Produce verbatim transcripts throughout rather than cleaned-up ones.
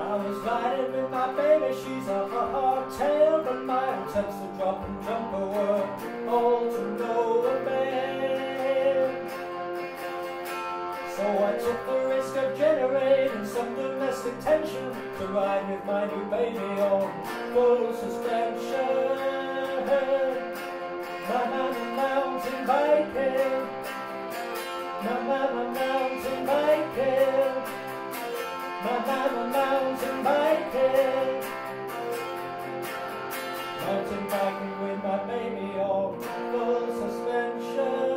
I was riding with my baby, she's a hardtail, but my attempts to drop and jump her were all to no avail. So I took the risk of generating some domestic tension to ride with my new baby on full suspension. My mama mountain biking, my mama mountain biking, my mama mountain biking, mountain biking with my baby on full suspension.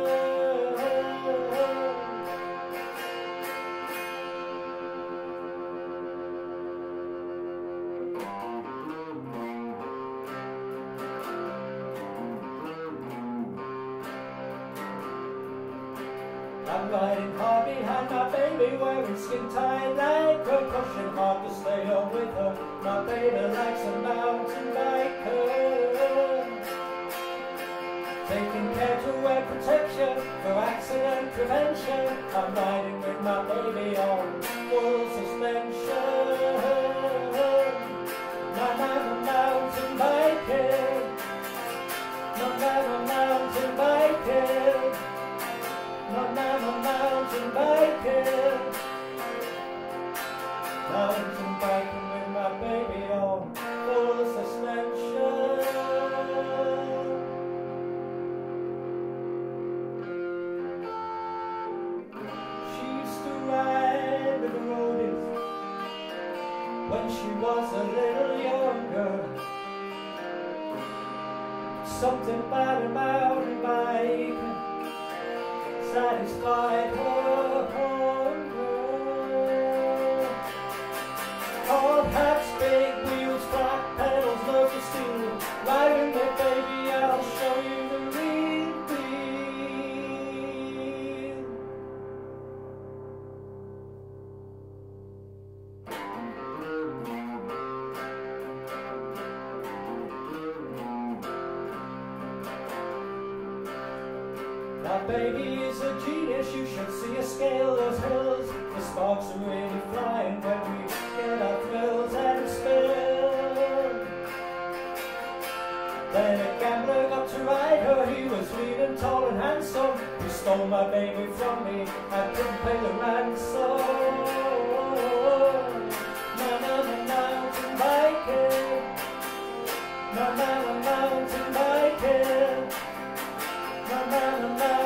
I'm riding hard behind my baby, wearing skin-tight lycra, pushing hard to stay on with her. My baby likes a mountain biker, taking care to wear protection for accident prevention. I'm riding with my baby on full suspension. My mama mountain biking, my mama mountain biking, my mama mountain biking, mountain biking with my baby on full suspension. She used to ride with the roadies when she was a little younger. Something about a mountain bike satisfied her hunger. Hard hats, big wheels, flat pedals, loads of steel. Riding with baby, I'll show you the real deal. My baby is a genius, you should see her scale those hills. The sparks are really flying when we get our thrills and spill. Then a gambler got to ride her, he was lean and tall and handsome. He stole my baby from me, I couldn't pay the ransom. My mama mountain biking, my mama mountain biking, my mama mountain